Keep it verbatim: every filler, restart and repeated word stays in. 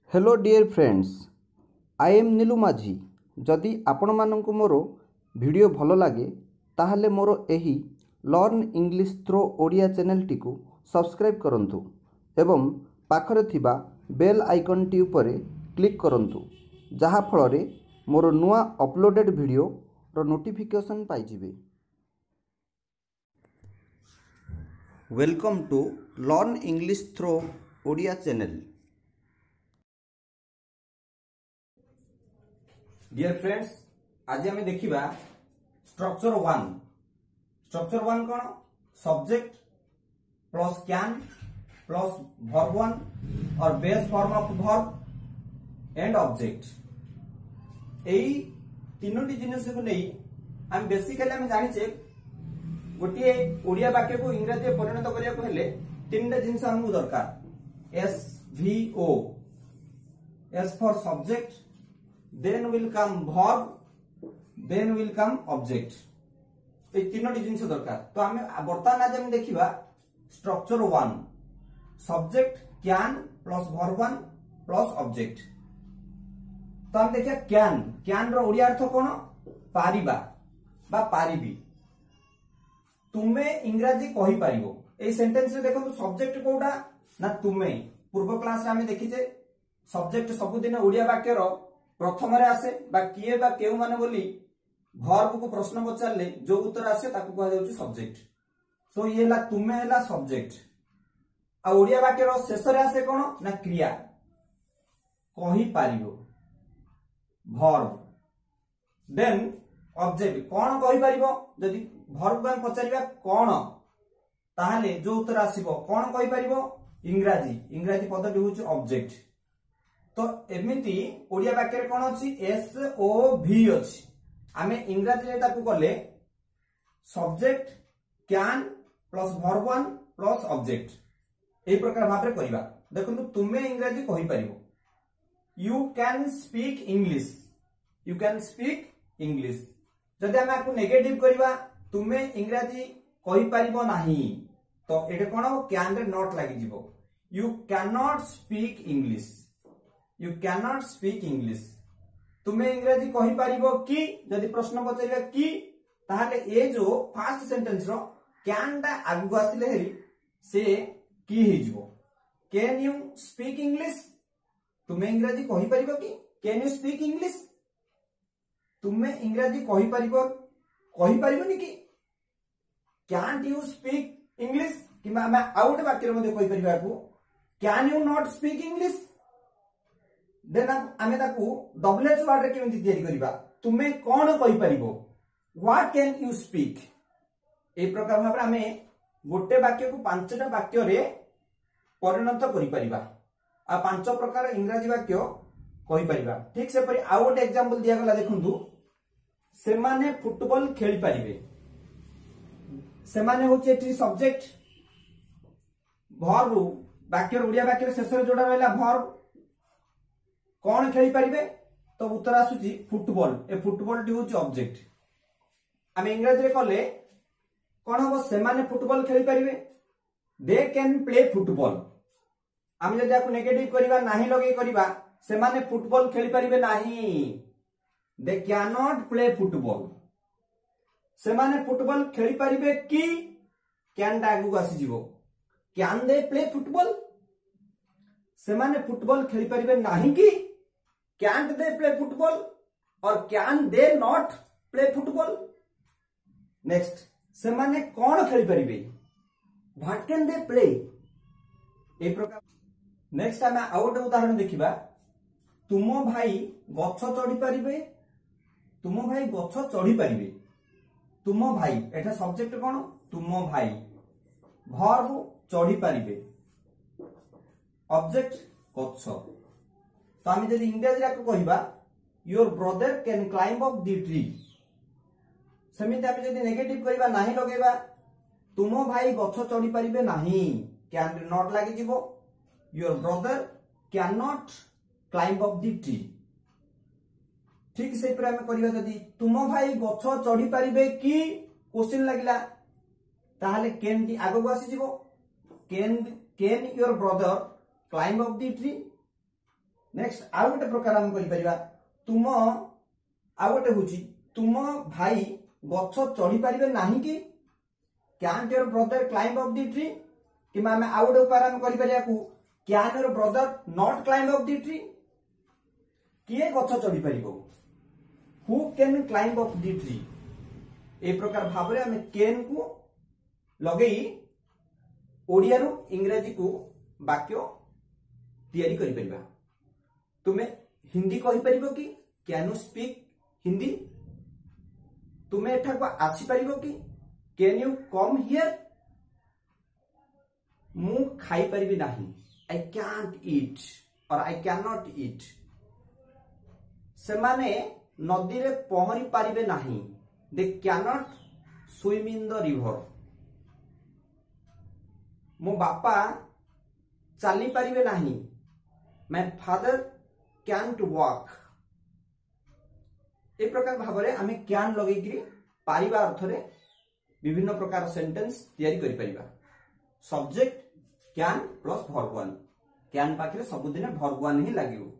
Hello dear friends, I am Neelu Majhi. जदि आपण मानंकु मोर video भल लगे ताहले मोर एही learn English through Odia channel टी को सब्सक्राइब करंतु एवं पाखरे थिबा बेल आइकन टी उपरे क्लिक करंतु जहा फଳରେ मोर नुआ अपलोडेड वीडियो रो नोटिफिकेशन पाई जिवे। Welcome to learn English through Odia channel. Dear friends, आज आम देखा स्ट्रक्चर वन। स्ट्रक्चर वन कौन? Subject plus can plus verb one और base form of verb and object. यही तीनोटी जिनिस को नहीं आम बेसिकली आम जानिचे गोटे ओडिया वाक्य को इंग्रजी परिणत करने को हेले तीन टा जिनिस हमको दरकार। S V O, S for subject, then will come verb, then will come object। ये तीनोटी जिनिस दरकार। तो आम बर्तमान आज हम देखिबा structure one, subject can plus verb one plus object. तो हम देखिया कैन। कैन रो ओडिया अर्थ कोन? पारिबा बा पारिबी। तुमे इंग्रजी कहि पारिबो। ए सेंटेंस रे देखो सब्जेक्ट कोडा ना तुमे। पूर्व क्लास रे हम देखिजे सब्जेक्ट सबुदिन ओडिया वाक्य रो प्रथम आसे बा किए बा केउ माने बोली वर्ब को प्रश्न पचारले जो उत्तर आसे ताकू कहा जाउची सब्जेक्ट। सो ये ला तुमे हैला सब्जेक्ट। आ ओडिया वाक्य रो शेष रे आसे कोन ना क्रिया कहि पारिबो वर्ब। देन ऑब्जेक्ट कोन कहि पारिबो। जदि वर्ब को हम पचारिबा कोन ताहाले जो उत्तर आसीबो कोन कहि पारिबो इंग्रजी। इंग्रजी पदटी होची ऑब्जेक्ट। तो एमिति ओडिया वाक्य कौन अच्छी? एस ओ भी अच्छी। आमे इंग्रजी रे ताकू कले subject can plus verb one plus object ए प्रकार भाबरे करिबा। देखंतु तुमे इंग्रजी कहि परिबो। You can speak English, you can speak English. जदि आमे आपको नेगेटिव करिबा तुमे इंग्रजी कहि परिबो नाही तो एटे कोन कैन रे नॉट लागि जिवो। You can not speak English, you can not speak English. तुम्हें इंग्रजी कहि पारिबो कि? जदि प्रश्न पचारिबा कि ताहाले ए जो फर्स्ट सेंटेंस रो कैन ता आगु आसिले हेरी से कि हे जिवो। Can you speak English? तुम्हें इंग्रजी कहि पारिबो कि? Can you speak English? तुम्हें इंग्रजी कहि पारिबो कहि पारिबोनी कि? Can't you speak English? किबा हम आउट वाक्य रे मध्ये कहि पारिबा को can you not speak English? Then आमे ताकू डबल एच वर्ड रे केमिति तयारी करिबा। तुमे कोन कहि परिबो? What can you speak? ए प्रकार भाबरे आमे गोटे वाक्य को पांचटा वाक्य रे परिणत करि परिबा। आ पांच प्रकार इंग्रजी वाक्य कहि परिबा। ठीक से परि आउ गोटे एग्जांपल दिया गला देखंतु। से माने फुटबॉल खेली परिबे। से माने होचे एठी सब्जेक्ट वर्ब वाक्य ओडिया वाक्य शेष रे जोडा रहला वर्ब। कौन खेली पारिबे? तो उत्तर आसुची फुटबॉल। ए फुटबॉल टी होची ऑब्जेक्ट। आम इंग्रजी रे कले कौन हम से माने फुटबॉल खेली पारिबे? They can play football. आम जदि आपको नेगेटिव करिबा नाही लगे करिबा से माने फुटबॉल खेली पारिबे नाही। They can not play football. से माने फुटबॉल खेली पारिबे कि? कैन टा आगु आसी जिवो। Can they play football? से माने फुटबॉल खेली पारिबे नाही कि? कैंट दे प्ले फुटबॉल और can they not play football. Next, से माने कौन खेली पारिबे? What can they play? ए प्रकार। नेक्स्ट आमे आउट उदाहरण देखिबा। तुमो भाई गछ चढ़ी पारिबे। तुमो भाई गछ चढ़ी पारिबे। तुमो भाई एटा सब्जेक्ट कोन? तुमो भाई। वर्ब चढ़ी पारिबे। ऑब्जेक्ट गछ। तो आम जब इंग्रजी को कहबा your brother can climb up the tree. सेमिति आम जब नेगेटिव करबा नाही लगेबा तुमो भाई गछ चढ़ी पारिबे नाही। कैन रे नॉट लागि जिवो। Your brother can not climb up the tree. ठीक से पर आम करबा जदी तुमो भाई गछ चढ़ी पारिबे कि क्वेश्चन लागिला ताहाले कैन टी आगो आसी जिवो। Can can your brother climb up the tree? Next आउ गोटे प्रकार हम कहि परिबा तुम आउ गोटे होची तुम भाई गछ चढ़ी पारिबे नाही कि can your brother climb up the tree कि मैं आउ गोटे उपाय हम करि परिया को can your brother not climb up the tree किए गछ चढ़ी पारिबो who can climb up the tree ए प्रकार भाव में हमें कैन को लगेई ओडिया रु इंग्रजी को वाक्य तैयारी करि परिबा तुमे हिंदी कहि परिबो कि कैन यू स्पीक हिंदी तुमे एठा को आसी परिबो कि कैन यू कम हियर मु खाई परिबी नाही आई कैंट ईट और आई कैन नॉट ईट से माने नदी रे पहरी पारिबे नाही they can not swim in the river मो बापा चली पारिबे नाही माय फादर कैंट वॉक ए प्रकार भाव में आम कैन लगे पारिबा अर्थ रे विभिन्न प्रकार सेंटेंस तैयारी करि परिबा subject can plus verb one can पाखरे सबुदिन वर्ब वन ही लागिवो